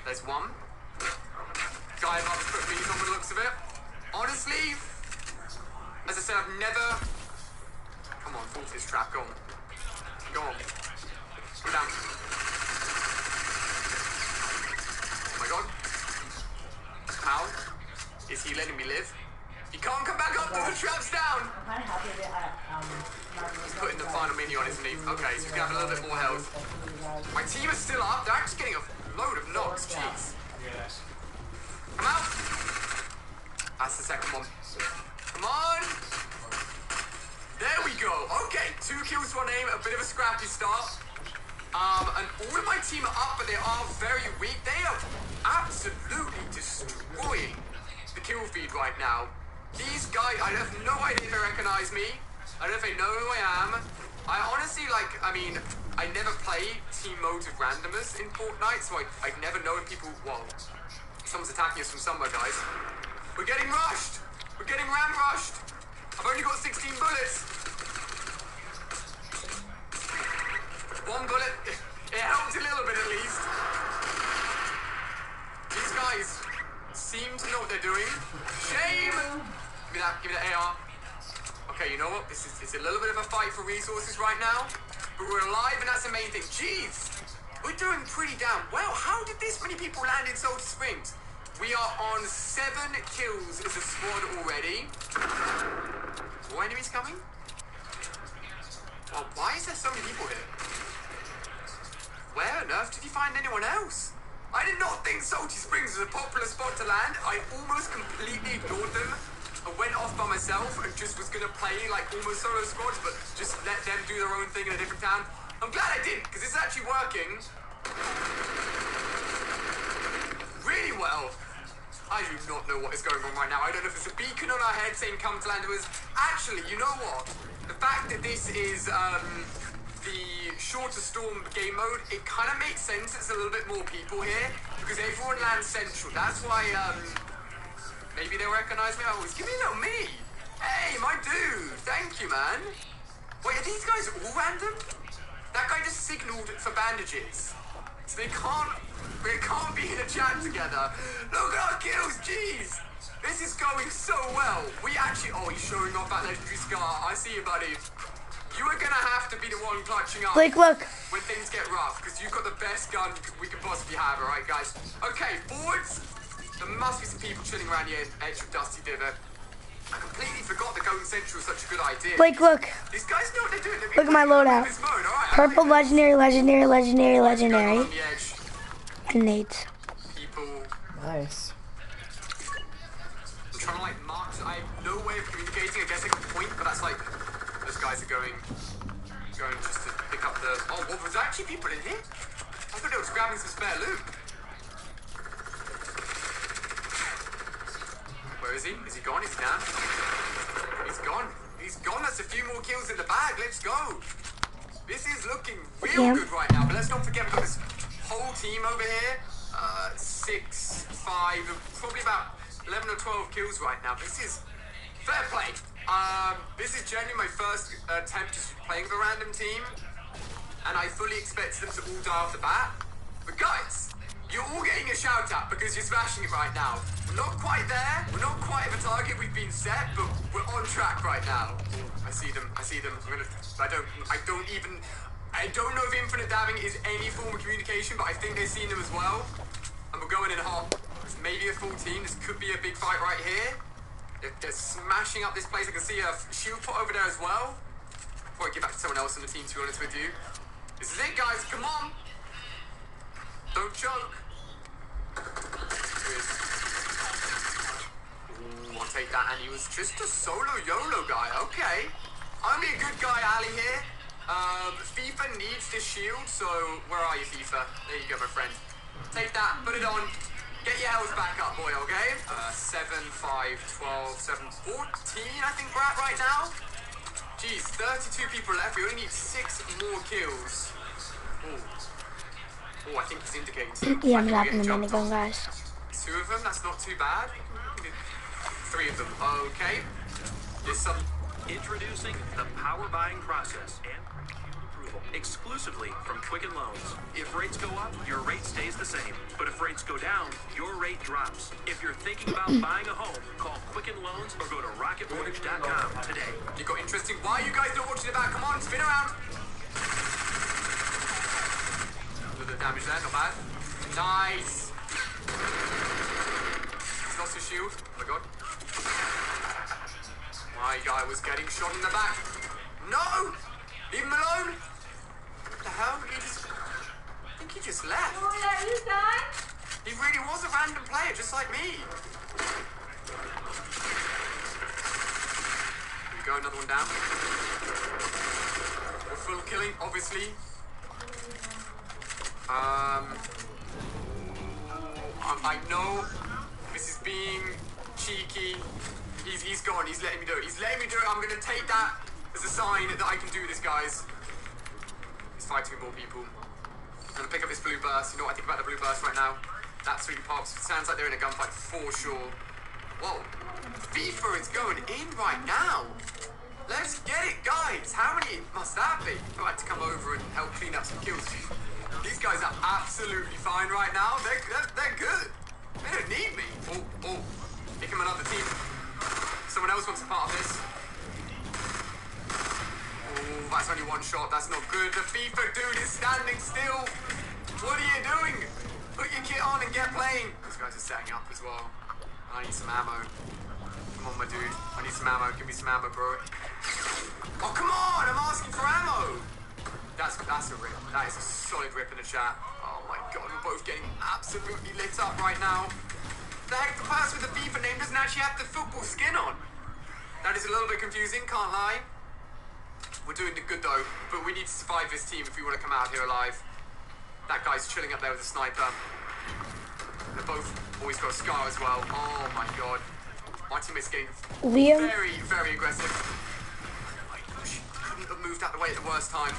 There's one. Guy above has put bees on the looks of it. Honestly, as I said, I've never... Come on, fall this trap. Go on. Go on. Go down. Oh my god. How? Is he letting me live? He can't come back up till the trap's down! He's putting the final mini on his knee. Okay, so he's gonna have a little bit more health. My team is still up. They're actually getting a load of knocks. Jeez. Come out! That's the second one. Come on! There we go. Okay, two kills to our name. A bit of a scrappy start. Um, and all of my team are up, but they are very weak. They are absolutely destroying the kill feed right now. These guys, I have no idea if they recognize me. I don't know if they know who I am. I honestly, like, I mean, I never play team modes with randomers in Fortnite, so I, I never know if people, well, someone's attacking us from somewhere, guys. We're getting rushed. We're getting ram rushed. I've only got sixteen bullets. One bullet, it helped a little bit at least. These guys seem to know what they're doing. Shame! Give me that, give me that A R. Okay, you know what? This is it's a little bit of a fight for resources right now. But we're alive and that's the main thing. Jeez! We're doing pretty damn well. How did this many people land in Salty Springs? We are on seven kills as a squad already. More enemies coming? Well, why is there so many people here? Where on earth did you find anyone else? I did not think Salty Springs was a popular spot to land. I almost completely ignored them. I went off by myself and just was gonna play like almost solo squads, but just let them do their own thing in a different town. I'm glad I did, because it's actually working really well. I do not know what is going on right now. I don't know if there's a beacon on our head saying come to land with us. Actually, you know what? The fact that this is um, the shorter storm game mode, it kind of makes sense. It's a little bit more people here because everyone lands central. That's why um, maybe they'll recognize me. Oh, give me a little me. Hey, my dude. Thank you, man. Wait, are these guys all random? That guy just signaled for bandages. So they can't, they can't be in a chat together. Look at our kills, jeez. This is going so well. We actually, oh, he's showing off that legendary scar. I see you, buddy. You are gonna have to be the one clutching up.
Blake, look.
When things get rough, because you've got the best gun we could possibly have, all right, guys? Okay, forwards. There must be some people chilling around the edge of Dusty Divot. I completely forgot that going central is such a good idea.
Blake, look.
These guys know what they're doing.
Look at my loadout.
Right,
purple,
like
legendary, legendary, legendary, legendary.
On the edge?
And nades.
People.
Nice.
I'm trying to like mark. I have no way of communicating. I guess I can point, but that's like those guys are going, going just to pick up the. Oh, well, there's actually people in here. I thought they were grabbing some spare loot. Where is he? Is he gone? Is he down? He's gone. He's gone. That's a few more kills in the bag. Let's go. This is looking real
yeah.
good right now. But let's not forget we've got this whole team over here. Uh, six, five, probably about eleven or twelve kills right now. This is fair play. Um, this is genuinely my first attempt just playing with a random team. And I fully expected them to all die off the bat. But guys, you're all getting a shout out because you're smashing it right now. We're not quite there. We're not quite at the target we've been set, but we're on track right now. I see them. I see them. I'm gonna. I don't. I don't even. I don't know if infinite dabbing is any form of communication, but I think they've seen them as well. And we're going in hot. It's maybe a full team. This could be a big fight right here. They're, they're smashing up this place. I can see a shield put over there as well. Before I give back to someone else on the team, to be honest with you. This is it, guys. Come on. Don't choke. Ooh, I'll take that. And he was just a solo YOLO guy. Okay. Only a good guy, Ali here. Um, FIFA needs this shield, so where are you, FIFA? There you go, my friend. Take that, put it on. Get your health back up, boy, okay? Uh, seven, five, twelve, seven, fourteen, I think we're at right now. Jeez, thirty-two people left. We only need six more kills. Ooh. Oh, I think he's indicating.
Yeah, I'm dropping the minigun, guys.
Two of them, that's not too bad. Three of them, okay. There's some.
Introducing the power buying process and shield approval. exclusively from Quicken Loans. If rates go up, your rate stays the same. But if rates go down, your rate drops. If you're thinking about buying a home, call Quicken Loans or go to rocket mortgage dot com today.
You got interesting. Why are you guys not watching the back? Come on, spin around. A little bit of damage there, not bad. Nice. He's lost his shield. Oh my god. My guy was getting shot in the back. No! Leave him alone! What the hell? He just... I think he just left.
Oh, yeah, you died?
He really was a random player, just like me. Here we go, another one down. We're full killing, obviously. Um... I, I know this is being cheeky. He's, he's gone, he's letting me do it. He's letting me do it. I'm going to take that as a sign that I can do this, guys. He's fighting with more people. I'm going to pick up this blue burst. You know what I think about the blue burst right now? That's really pops. It sounds like they're in a gunfight for sure. Whoa. FIFA is going in right now. Let's get it, guys. How many must that be? I'd like to come over and help clean up some kills. These guys are absolutely fine right now. They're, they're, they're good. They don't need me. Oh, oh. Pick him another team. Someone else wants a part of this. Oh, that's only one shot. That's not good. The FIFA dude is standing still. What are you doing? Put your kit on and get playing. These guys are setting up as well. I need some ammo. Come on, my dude. I need some ammo. Give me some ammo, bro. Oh, come on. I'm asking for ammo. That's, that's a rip. That is a solid rip in the chat. Oh, my God. We're both getting absolutely lit up right now. The heck, the person with the FIFA name doesn't actually have the football skin on. That is a little bit confusing, can't lie. We're doing the good though, but we need to survive this team if we want to come out here alive. That guy's chilling up there with a sniper. They're both always got a scar as well. Oh my god. My teammate's getting
Liam?
very, very aggressive. Oh my gosh, couldn't have moved out the way at the worst time.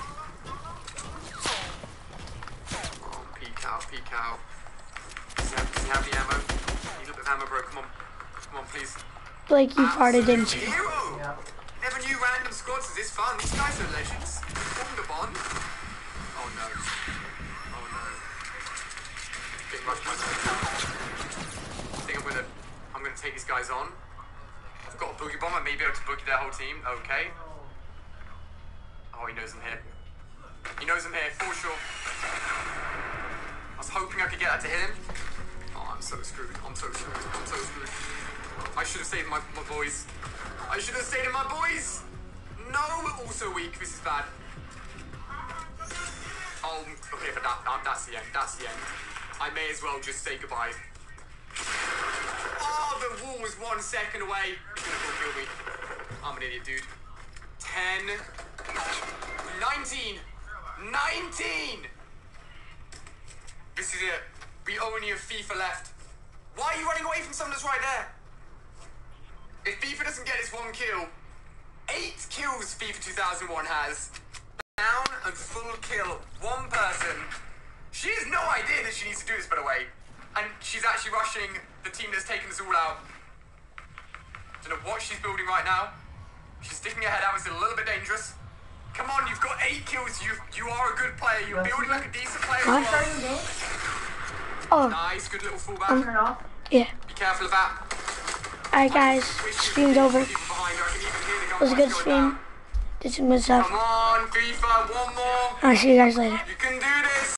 Oh, peek out, peek out. Does he have, does he have the ammo? Need a little bit of ammo, bro. Come on. Come on, please.
Blake, you farted, didn't
Absolute
you?
hero. Yeah. Never knew random squads was this fun. These guys are legends. Formed a bond. Oh no. Oh no. Getting rushed by them. I think I'm gonna I'm gonna take these guys on. I've got a boogie bomb. I may be able to boogie their whole team. Okay. Oh, he knows I'm here. He knows I'm here for sure. I was hoping I could get that to hit him. Oh, I'm so screwed. I'm so screwed. I'm so screwed. I should have stayed in my, my boys. I should have stayed in my boys. No, we're also weak. This is bad. Oh, okay, but that, that, that's the end. That's the end. I may as well just say goodbye. Oh, the wall was one second away. He's gonna go kill me. I'm an idiot, dude. ten. nineteen. nineteen. This is it. We only have FIFA left. Why are you running away from someone that's right there? If FIFA doesn't get his one kill, eight kills FIFA two thousand one has. Down and full kill, one person. She has no idea that she needs to do this, by the way. And she's actually rushing the team that's taken us all out. Don't know what she's building right now. She's sticking her head out. It's a little bit dangerous. Come on, you've got eight kills. You you are a good player. You're building like a decent player.
What?
As well.
Oh.
Nice, good little fallback.
Um, yeah.
Be careful of that.
Alright guys, stream's over. It was a good stream. This was uh
Come on, FIFA, one more.
I'll see you guys later.
You can do this.